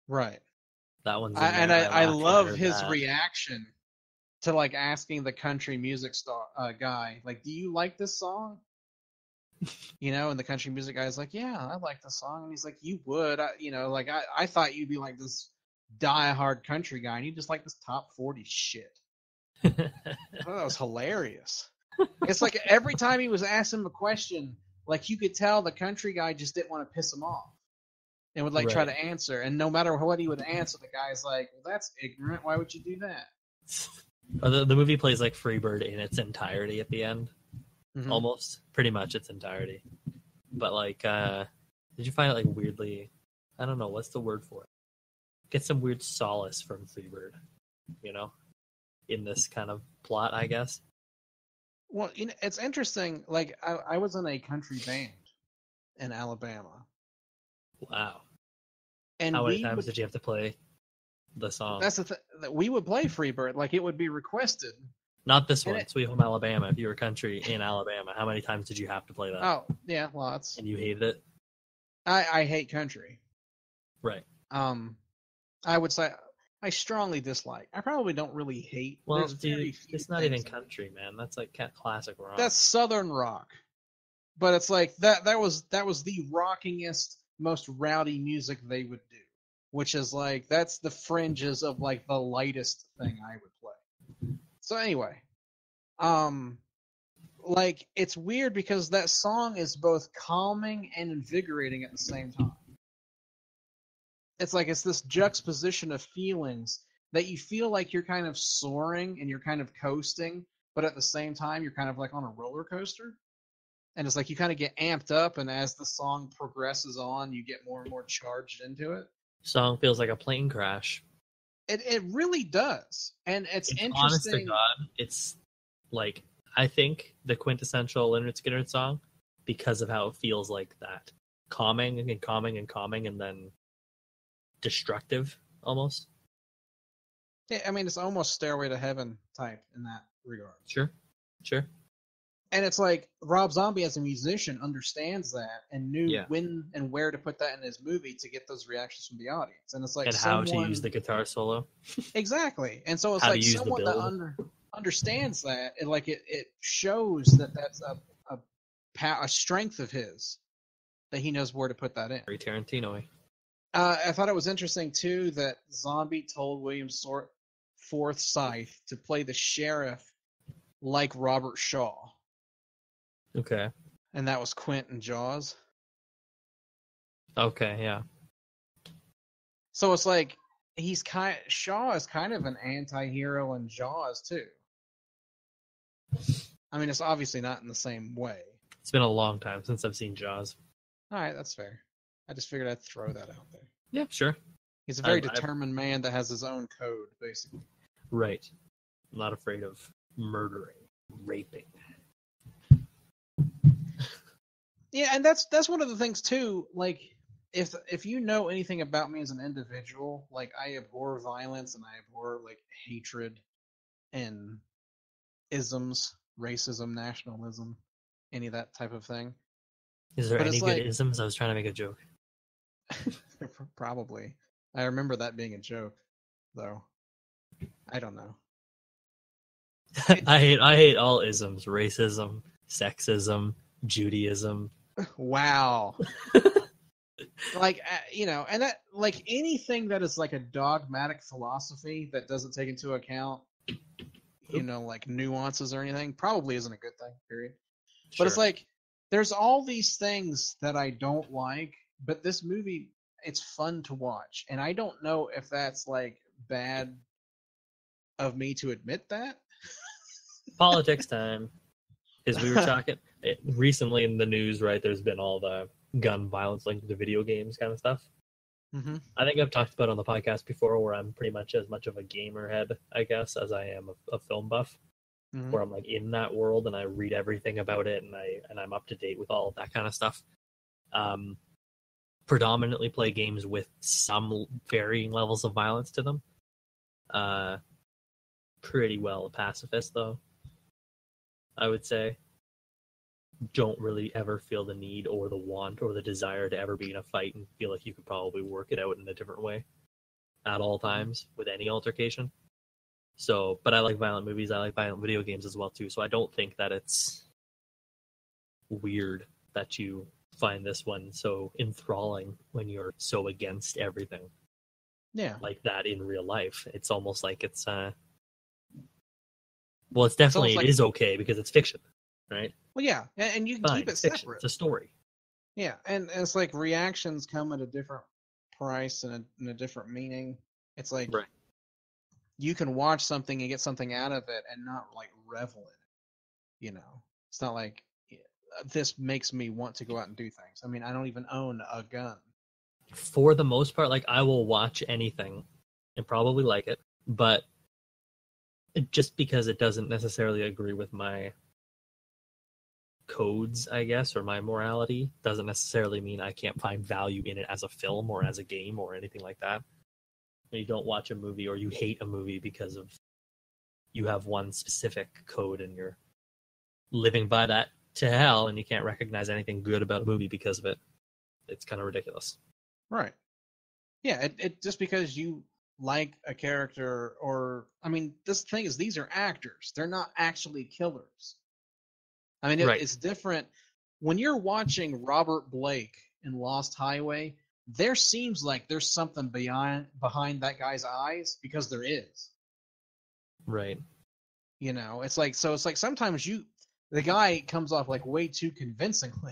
Right. That one's in I, there. and I, I, I laughed when I love heard his that. reaction to like asking the country music star uh, guy, like, "Do you like this song?" You know, and the country music guy's like, "Yeah, I like the song." And he's like, "You would, I, you know, like I, I thought you'd be like this die-hard country guy, and you just like this top forty shit." I thought that was hilarious. It's like every time he was asking him a question, like you could tell the country guy just didn't want to piss him off and would like try Right. to answer. And no matter what he would answer, the guy's like, "Well, that's ignorant. Why would you do that?" The, the movie plays like Freebird in its entirety at the end. Mm-hmm. Almost. Pretty much its entirety. But like, uh, did you find it like weirdly, I don't know, what's the word for it? Get some weird solace from Freebird, you know, in this kind of plot, I guess. Well, you know, it's interesting. Like I, I was in a country band in Alabama. Wow. And How many we times would, did you have to play the song? that's the thing, that we would play Freebird, like it would be requested. Not this And one, it, Sweet Home Alabama. If you were country in Alabama, how many times did you have to play that? oh yeah, lots. And you hated it? I, I hate country. Right. Um, I would say I strongly dislike. I probably don't really hate. Well, There's very dude, few it's not things even that- country, man. That's like ca- classic rock. That's Southern rock, but it's like that. That was that was the rockingest, most rowdy music they would do, which is like that's the fringes of like the lightest thing I would play. So anyway, um, like it's weird because that song is both calming and invigorating at the same time. It's like it's this juxtaposition of feelings that you feel like you're kind of soaring and you're kind of coasting, but at the same time you're kind of like on a roller coaster. And it's like you kind of get amped up, and as the song progresses on, you get more and more charged into it. Song feels like a plane crash. It it really does, and it's, It's interesting. honest to God, it's like I think the quintessential Leonard Skinner song because of how it feels like that, calming and calming and calming, and then destructive almost. Yeah, I mean, it's almost Stairway to Heaven type in that regard. Sure, sure. And it's like Rob Zombie as a musician understands that and knew Yeah. when and where to put that in his movie to get those reactions from the audience. And it's like And someone... how to use the guitar solo. Exactly. And so it's How to like use the someone that build. under, understands that, and like it, it shows that that's a, a a strength of his, that he knows where to put that in. Very Tarantino-y. Uh, I thought it was interesting too that Zombie told William Sor- Forsythe to play the sheriff like Robert Shaw. Okay. And that was Quint in Jaws. Okay, yeah. So it's like he's kind Shaw is kind of an anti-hero in Jaws too. I mean, it's obviously not in the same way. It's been a long time since I've seen Jaws. All right, that's fair. I just figured I'd throw that out there. Yeah, sure. He's a very I've- I've- determined man that has his own code, basically. Right. I'm not afraid of murdering, raping. Yeah, and that's that's one of the things too. Like, if if you know anything about me as an individual, like I abhor violence and I abhor like hatred and isms, racism, nationalism, any of that type of thing. Is there But any it's good like- isms? I was trying to make a joke. Probably. I remember that being a joke, though. I don't know. I hate I hate all isms. Racism, sexism, Judaism. Wow. Like, uh, you know, and that, like, anything that is like a dogmatic philosophy that doesn't take into account, you know, like nuances or anything, probably isn't a good thing, period. But it's Sure. like, there's all these things that I don't like, but this movie, it's fun to watch. And I don't know if that's, like, bad of me to admit that. Politics time. Because we were talking it, recently in the news, right? There's been all the gun violence linked to video games kind of stuff. Mm-hmm. I think I've talked about it on the podcast before where I'm pretty much as much of a gamer head, I guess, as I am a, a film buff. Mm-hmm. Where I'm like in that world and I read everything about it and I and I'm up to date with all of that kind of stuff. Um, predominantly play games with some varying levels of violence to them. Uh, pretty well a pacifist though, I would say. Don't really ever feel the need or the want or the desire to ever be in a fight and feel like you could probably work it out in a different way. at all times with any altercation. So, but I like violent movies. I like violent video games as well too. So I don't think that it's weird that you find this one so enthralling when you're so against everything. Yeah. Like that in real life. It's almost like it's uh well, it's definitely it's it like... is okay because it's fiction, right? Well, yeah, and, and you can Fine, keep it fiction. separate. It's a story. Yeah, and, and it's like reactions come at a different price and a, and a different meaning. It's like right. you can watch something and get something out of it and not like revel in it. You know, it's not like this makes me want to go out and do things. I mean, I don't even own a gun. For the most part, like I will watch anything and probably like it, but just because it doesn't necessarily agree with my codes, I guess, or my morality, doesn't necessarily mean I can't find value in it as a film or as a game or anything like that. You don't watch a movie or you hate a movie because of you have one specific code and you're living by that to hell and you can't recognize anything good about a movie because of it. It's kind of ridiculous. Right. Yeah, it, it just because you like a character or I mean, this thing is these are actors. They're not actually killers. I mean, it, right. it's different. When you're watching Robert Blake in Lost Highway, there seems like there's something beyond behind that guy's eyes because there is. Right. You know, it's like so. It's like sometimes you the guy comes off like way too convincingly,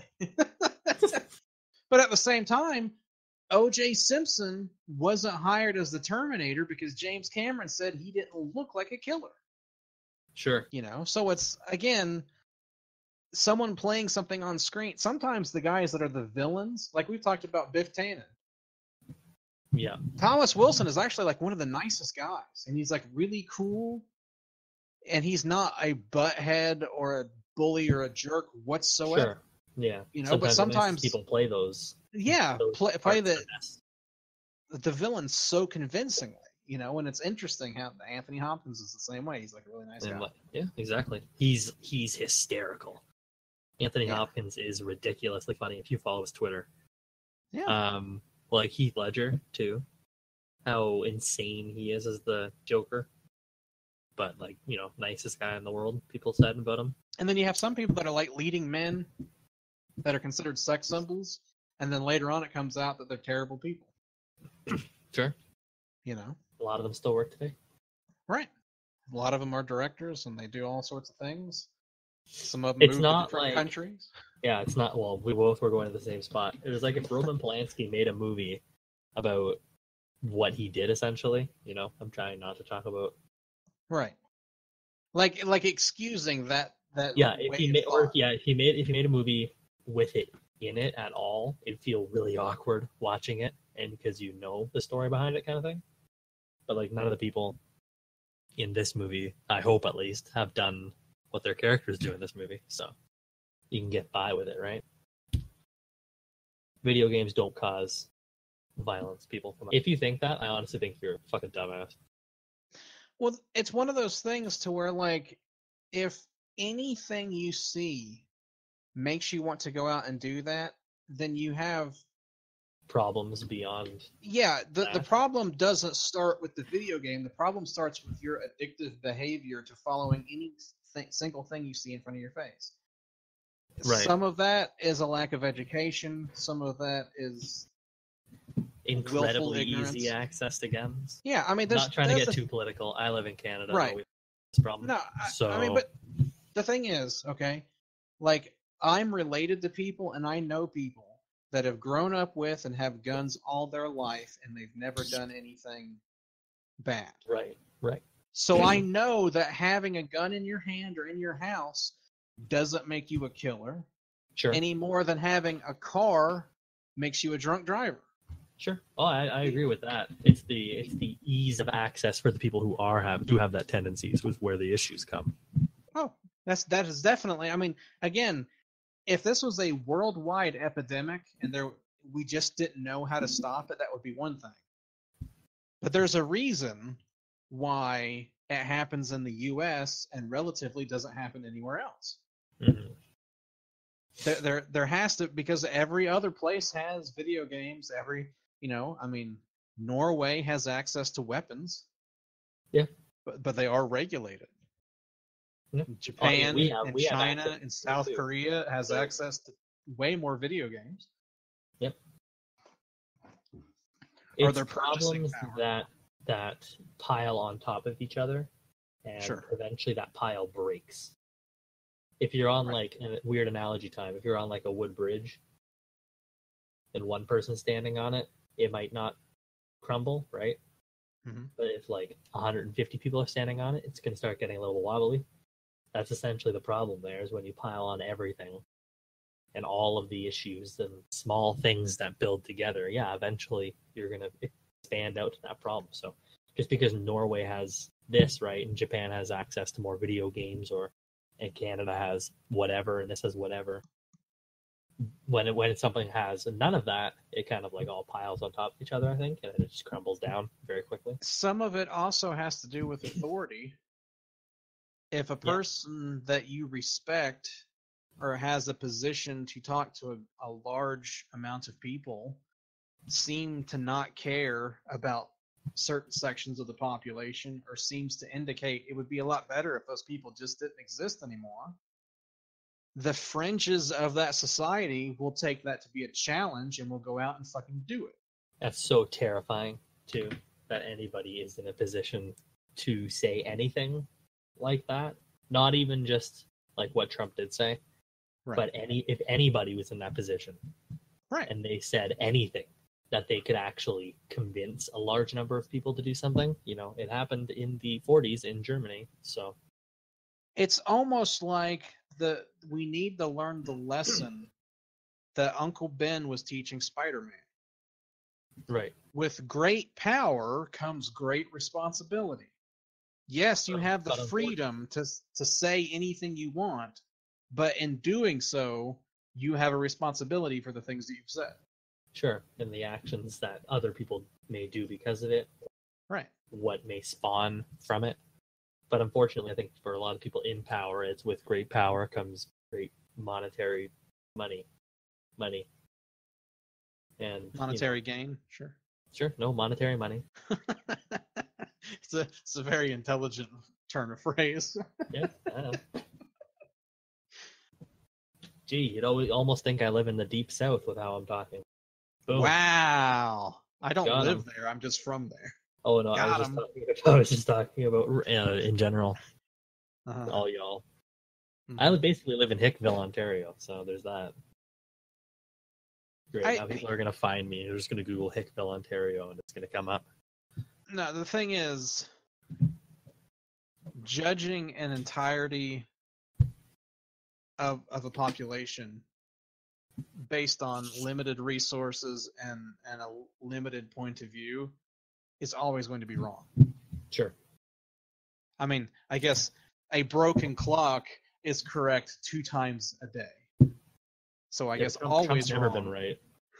but at the same time, O J Simpson wasn't hired as the Terminator because James Cameron said he didn't look like a killer. Sure. You know, so it's again. Someone playing something on screen. Sometimes the guys that are the villains, like we've talked about Biff Tannen. Yeah. Thomas Wilson is actually like one of the nicest guys, and he's like really cool, and he's not a butthead or a bully or a jerk whatsoever. Sure. Yeah. You know, sometimes but sometimes people play those. Yeah, those play, play the the, the villain so convincingly. You know, and it's interesting how Anthony Hopkins is the same way. He's like a really nice and guy. Yeah, exactly. He's he's hysterical. Anthony yeah. Hopkins is ridiculously funny if you follow his Twitter. Yeah. Um, like Heath Ledger too. How insane he is as the Joker. But like, you know, nicest guy in the world, people said about him. And then you have some people that are like leading men that are considered sex symbols, and then later on it comes out that they're terrible people. Sure. You know? A lot of them still work today. Right. A lot of them are directors and they do all sorts of things. Some of them it's move not to different like, countries. Yeah, it's not. Well, we both were going to the same spot. It was like if Roman Polanski made a movie about what he did, essentially. You know, I'm trying not to talk about. Right. Like, like excusing that. That yeah, if he made, or yeah, if he made if he made a movie with it in it at all, it'd feel really awkward watching it, and because you know the story behind it, kind of thing. But like none of the people in this movie, I hope at least, have done what their characters do in this movie, so you can get by with it, right? Video games don't cause violence, people. If you think that, I honestly think you're a fucking dumbass. Well, it's one of those things to where, like, if anything you see makes you want to go out and do that, then you have problems beyond. Yeah, the, that. the problem doesn't start with the video game. The problem starts with your addictive behavior to following any th- single thing you see in front of your face. Right. Some of that is a lack of education. Some of that is incredibly easy access to guns. Yeah, I mean, there's, not trying to get a, too political. I live in Canada. Right. We have this problem. No, I, so I mean, but the thing is, okay, like I'm related to people, and I know people that have grown up with and have guns all their life, and they've never done anything bad. Right. Right. So I know that having a gun in your hand or in your house doesn't make you a killer. Sure. Any more than having a car makes you a drunk driver. Sure. Oh, I, I agree with that. It's the it's the ease of access for the people who are have do have that tendencies with where the issues come. Oh, that's that is definitely. I mean, again, if this was a worldwide epidemic and there we just didn't know how to stop it, that would be one thing. But there's a reason why it happens in the U S and relatively doesn't happen anywhere else. Mm-hmm. There, there, there has to, because every other place has video games. Every, you know, I mean, Norway has access to weapons. Yeah. But, but they are regulated. Yeah. Japan oh, yeah, we have, and we China and South too. Korea has so, access to way more video games. Yep. Or It's their problems power. that that pile on top of each other, and Sure. eventually that pile breaks. If you're on, Right. like, a weird analogy time, if you're on, like, a wood bridge and one person standing on it, it might not crumble, right? Mm-hmm. But if, like, one hundred fifty people are standing on it, it's going to start getting a little wobbly. That's essentially the problem there, is when you pile on everything and all of the issues and small things that build together, yeah, eventually you're going to expand out to that problem. So just because Norway has this, right, and Japan has access to more video games, or and Canada has whatever, and this has whatever, when it, when something has none of that, it kind of like all piles on top of each other, I think, and it just crumbles down very quickly. Some of it also has to do with authority. If a person yeah. that you respect or has a position to talk to a, a large amount of people seem to not care about certain sections of the population, or seems to indicate it would be a lot better if those people just didn't exist anymore, the fringes of that society will take that to be a challenge and will go out and fucking do it. That's so terrifying, too, that anybody is in a position to say anything like that. Not even just like what Trump did say, right. but any if anybody was in that position, right, and they said anything that they could actually convince a large number of people to do something. You know, it happened in the forties in Germany, so it's almost like the we need to learn the lesson that Uncle Ben was teaching Spider-Man. Right. With great power comes great responsibility. Yes, you have the freedom to to say anything you want, but in doing so, you have a responsibility for the things that you've said. Sure, and the actions that other people may do because of it. Right. What may spawn from it. But unfortunately, I think for a lot of people in power, it's with great power comes great monetary money. Money. And monetary you know, gain, sure. Sure, no monetary money. It's a it's a very intelligent turn of phrase. Yeah, I know. Gee, you'd always almost think I live in the deep south with how I'm talking. Boom. Wow. I don't Got live him. there. I'm just from there. Oh, no. I was, just talking about, I was just talking about, uh, in general, uh-huh. all y'all. Mm-hmm. I basically live in Hickville, Ontario, so there's that. Great. I, now people are going to find me. They're just going to Google Hickville, Ontario, and it's going to come up. No, the thing is, judging an entirety of of a population based on limited resources and, and a limited point of view is always going to be wrong. Sure. I mean, I guess a broken clock is correct two times a day. So I yeah, guess Trump, always Trump's never wrong. been right.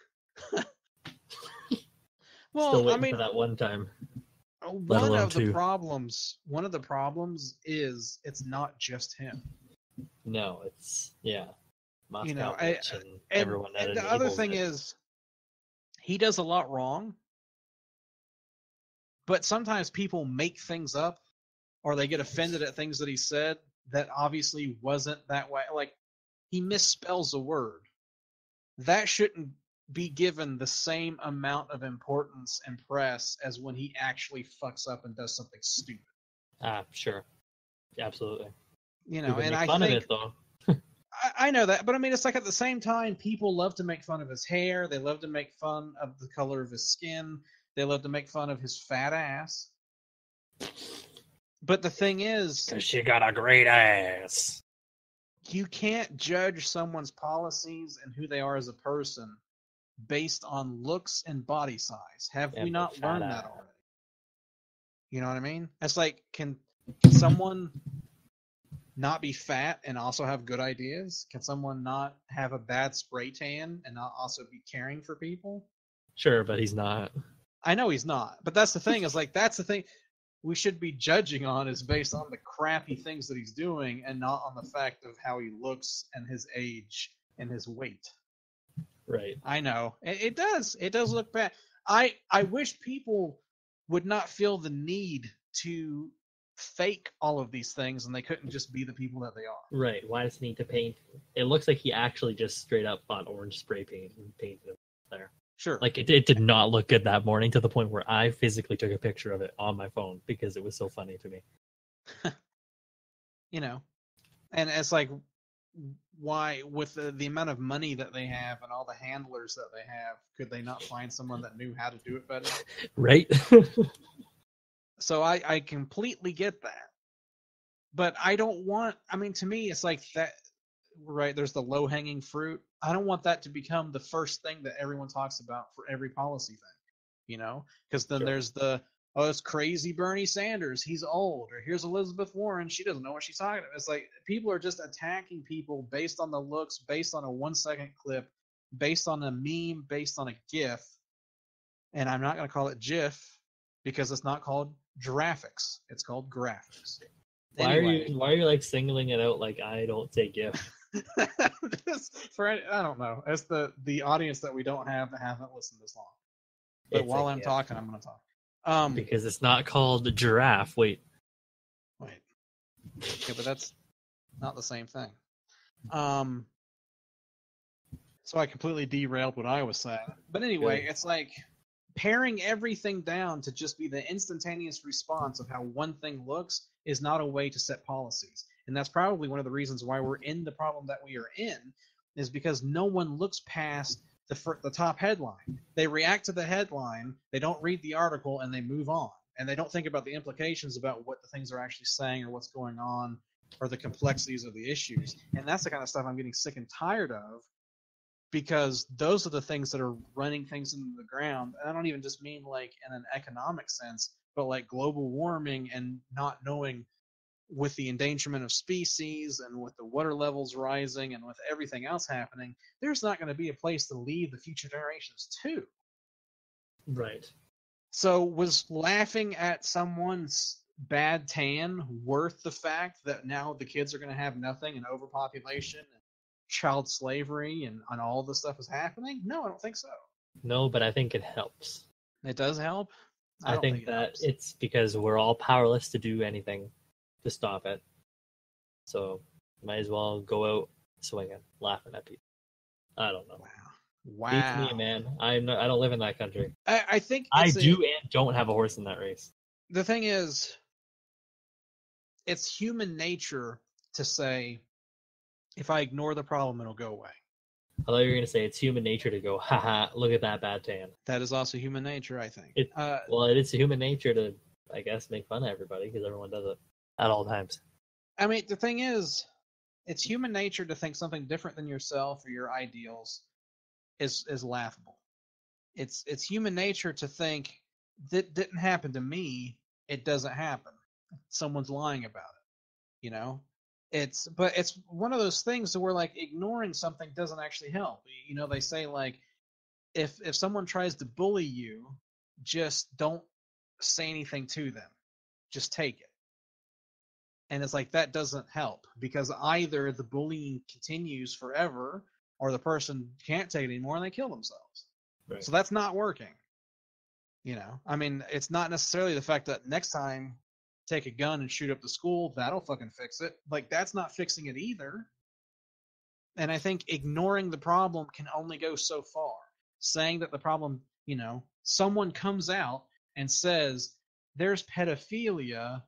Well, Still waiting I mean, for that one time. One of the two. problems, one of the problems is it's not just him. No, it's yeah. Moscow you know, I, and, and everyone that and the other thing it. is, he does a lot wrong, but sometimes people make things up, or they get offended at things that he said that obviously wasn't that way. Like, he misspells a word. That shouldn't be given the same amount of importance and press as when he actually fucks up and does something stupid. Ah, sure. Absolutely. You know, and make I fun think... of it, though. I, I know that, but I mean, it's like at the same time, people love to make fun of his hair. They love to make fun of the color of his skin. They love to make fun of his fat ass. But the thing is... Because she got a great ass. You can't judge someone's policies and who they are as a person based on looks and body size. Have yeah, we not learned that already? You know what I mean? It's like, can, can someone not be fat and also have good ideas? Can someone not have a bad spray tan and not also be caring for people? Sure, but he's not. I know he's not. But that's the thing, is like, that's the thing we should be judging on, is based on the crappy things that he's doing and not on the fact of how he looks and his age and his weight. Right. I know. It, it does. It does look bad. I I wish people would not feel the need to fake all of these things and they couldn't just be the people that they are. Right. Why does he need to paint? It looks like he actually just straight up bought orange spray paint and painted it there. Sure. Like, it, it did not look good that morning to the point where I physically took a picture of it on my phone because it was so funny to me. You know, and it's like, why, with the, the amount of money that they have and all the handlers that they have, could they not find someone that knew how to do it better? Right. So I, I completely get that. But I don't want, I mean, to me, it's like that, right, there's the low-hanging fruit. I don't want that to become the first thing that everyone talks about for every policy thing, you know? Because then sure. there's the, oh, it's crazy Bernie Sanders, he's old. Or here's Elizabeth Warren, she doesn't know what she's talking about. It's like people are just attacking people based on the looks, based on a one-second clip, based on a meme, based on a GIF. And I'm not going to call it GIF because it's not called graphics. It's called graphics. Why anyway. are you why are you like singling it out like I don't say GIF? For I don't know. It's the the audience that we don't have that haven't listened this long. But it's while I'm GIF. talking, I'm going to talk. Um, because it's not called giraffe. Wait. Wait. Okay, but that's not the same thing. Um. So I completely derailed what I was saying. But anyway, Good. It's like paring everything down to just be the instantaneous response of how one thing looks is not a way to set policies. And that's probably one of the reasons why we're in the problem that we are in, is because no one looks past the the top headline. They react to the headline, they don't read the article, and they move on. And they don't think about the implications about what the things are actually saying or what's going on or the complexities of the issues. And that's the kind of stuff I'm getting sick and tired of, because those are the things that are running things into the ground. And I don't even just mean like in an economic sense, but like global warming and not knowing with the endangerment of species and with the water levels rising and with everything else happening, there's not going to be a place to leave the future generations to. Right. So was laughing at someone's bad tan worth the fact that now the kids are going to have nothing and overpopulation and child slavery and, and all this stuff is happening? No, I don't think so. No, but I think it helps. It does help? I, I think, think it that helps. It's because we're all powerless to do anything to stop it. So might as well go out swinging, laughing at people. I don't know. Wow. Beats Wow. me, man. I'm not, I don't live in that country. I, I think I a, do and don't have a horse in that race. The thing is, it's human nature to say, if I ignore the problem, it'll go away. I thought you were going to say it's human nature to go, haha, look at that bad tan. That is also human nature, I think. It, uh, well, it is human nature to, I guess, make fun of everybody because everyone does it at all times. I mean, the thing is, it's human nature to think something different than yourself or your ideals is is laughable. It's it's human nature to think that didn't happen to me, it doesn't happen. Someone's lying about it, you know? It's but it's one of those things where like ignoring something doesn't actually help. You know, they say like if if someone tries to bully you, just don't say anything to them. Just take it. And it's like that doesn't help because either the bullying continues forever or the person can't take it anymore and they kill themselves. Right. So that's not working. You know, I mean, it's not necessarily the fact that next time take a gun and shoot up the school, that'll fucking fix it. Like, that's not fixing it either. And I think ignoring the problem can only go so far. Saying that the problem, you know, someone comes out and says, there's pedophilia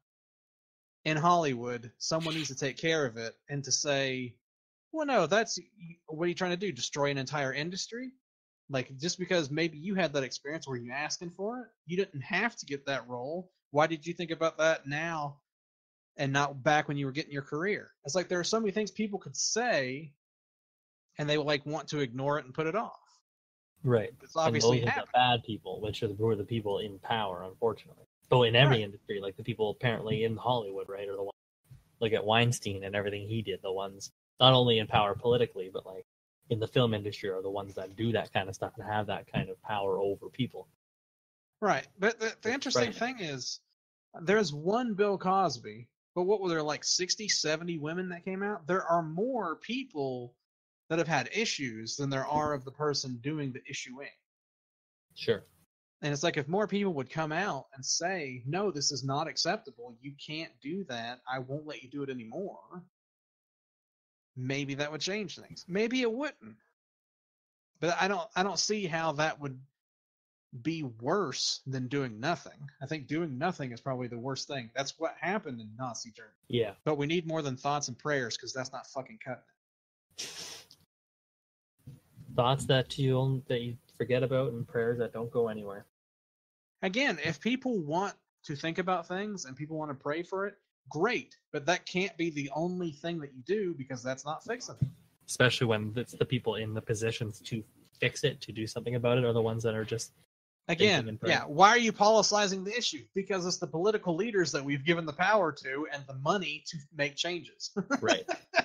in Hollywood, someone needs to take care of it, and to say, well, no, that's, what are you trying to do? Destroy an entire industry? Like, just because maybe you had that experience, were you asking for it? You didn't have to get that role. Why did you think about that now and not back when you were getting your career? It's like there are so many things people could say, and they like want to ignore it and put it off. Right. It's obviously and those are the bad people, which are the, who are the people in power, unfortunately. But in every right. industry, like the people apparently in Hollywood, right, are the ones. Look at Weinstein and everything he did. The ones not only in power politically, but like in the film industry are the ones that do that kind of stuff and have that kind of power over people. Right. But the, the interesting thing is, there's one Bill Cosby, but what were there, like sixty, seventy women that came out? There are more people that have had issues than there are of the person doing the issuing. Sure. And it's like if more people would come out and say, no, this is not acceptable. You can't do that. I won't let you do it anymore. Maybe that would change things. Maybe it wouldn't. But I don't I don't see how that would be worse than doing nothing. I think doing nothing is probably the worst thing. That's what happened in Nazi Germany. Yeah. But we need more than thoughts and prayers because that's not fucking cutting it. Thoughts that you that you forget about and prayers that don't go anywhere. Again, if people want to think about things and people want to pray for it, great. But that can't be the only thing that you do because that's not fixing it. Especially when it's the people in the positions to fix it, to do something about it, are the ones that are just Again, yeah, why are you politicizing the issue? Because it's the political leaders that we've given the power to and the money to make changes. Right.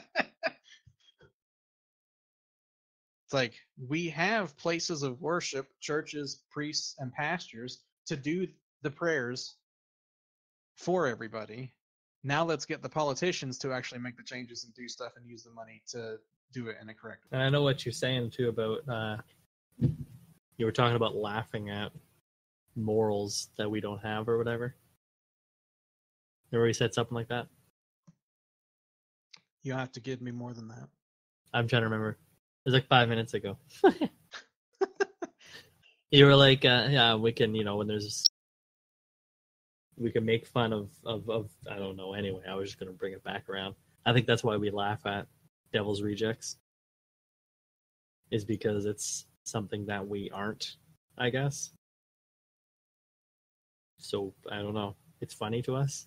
It's like we have places of worship, churches, priests, and pastors to do the prayers for everybody. Now let's get the politicians to actually make the changes and do stuff and use the money to do it in a correct way. And I know what you're saying, too, about... Uh, you were talking about laughing at morals that we don't have or whatever. Remember you said something like that? You have to give me more than that. I'm trying to remember. It was like five minutes ago. You were like, uh, yeah, we can, you know, when there's... We can make fun of, of, of... I don't know, anyway. I was just going to bring it back around. I think that's why we laugh at Devil's Rejects. Is because it's something that we aren't, I guess. So, I don't know. It's funny to us.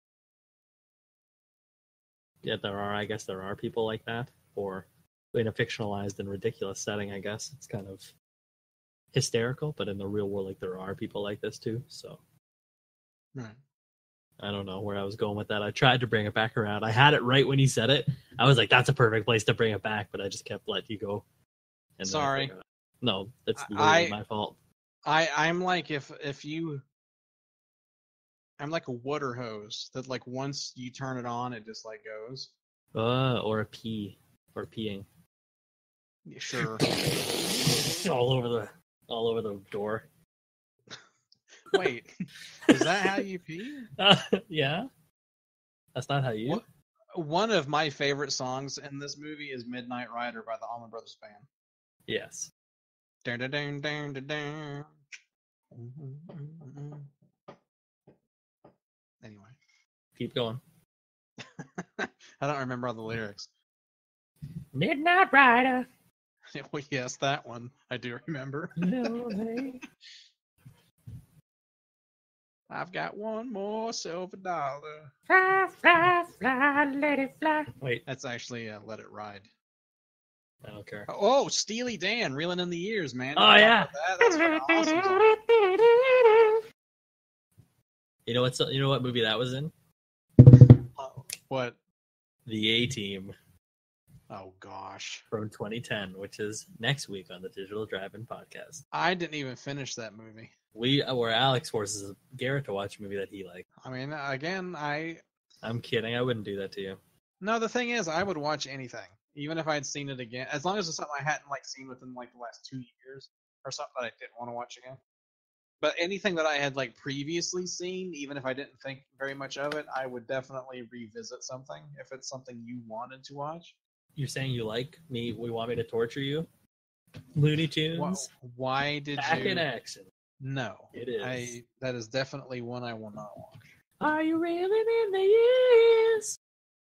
Yeah, there are, I guess there are people like that. Or in a fictionalized and ridiculous setting, I guess. It's kind of hysterical, but in the real world, like, there are people like this too, so. Right. I don't know where I was going with that. I tried to bring it back around. I had it right when he said it. I was like, that's a perfect place to bring it back, but I just kept letting you go. And Sorry. No, it's literally I, my fault. I I'm like if if you I'm like a water hose that like once you turn it on it just like goes. Uh, or a pee. Or peeing. Yeah, sure. all over the all over the door. Wait. Is that how you pee? Uh, yeah. That's not how you what, One of my favorite songs in this movie is Midnight Rider by the Allman Brothers Band. Yes. Dun, dun, dun, dun, dun, dun. Anyway. Keep going. I don't remember all the lyrics. Midnight Rider. Well, yes, that one. I do remember. No, hey. I've got one more silver dollar. Fly, fly, fly, let it fly. Wait. That's actually uh, Let It Ride. I don't care. Oh, Steely Dan, Reeling in the Years, man. Oh, yeah. That. That's an awesome song. You know what's you know what movie that was in? Oh, what? The A-Team. Oh gosh. From twenty ten, which is next week on the Digital Drive-In podcast. I didn't even finish that movie. We where Alex forces Garrett to watch a movie that he liked. I mean, again, I. I'm kidding. I wouldn't do that to you. No, the thing is, I would watch anything, even if I'd seen it again, as long as it's something I hadn't like seen within like the last two years or something that I didn't want to watch again. But anything that I had like previously seen, even if I didn't think very much of it, I would definitely revisit something if it's something you wanted to watch. You're saying you like me? We want me to torture you? Looney Tunes. Why, why did Back you? in action. No, it is. I, that is definitely one I will not watch. Are you reeling in the years?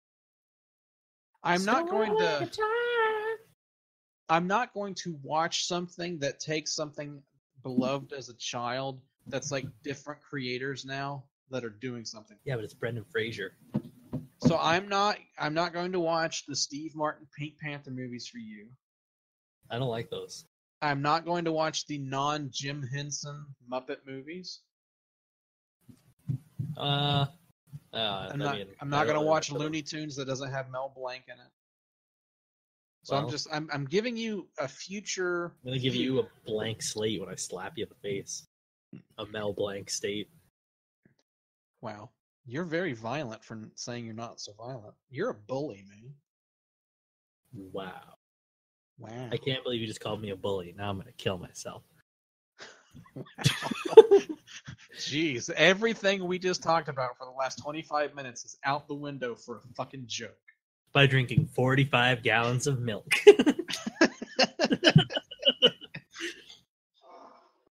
I'm not going to. Time. I'm not going to watch something that takes something beloved as a child that's like different creators now that are doing something. Yeah, but it's Brendan Fraser. So I'm not. I'm not going to watch the Steve Martin Pink Panther movies for you. I don't like those. I'm not going to watch the non-Jim Henson Muppet movies. Uh, uh I'm not. I'm not going to watch Looney Tunes that doesn't have Mel Blanc in it. So well, I'm just. I'm. I'm giving you a future. I'm going to give view. you a blank slate when I slap you in the face. A Mel Blanc state. Wow, you're very violent for saying you're not so violent. You're a bully, man. Wow. Wow. I can't believe you just called me a bully. Now I'm going to kill myself. Wow. Jeez, everything we just talked about for the last twenty-five minutes is out the window for a fucking joke. By drinking forty-five gallons of milk.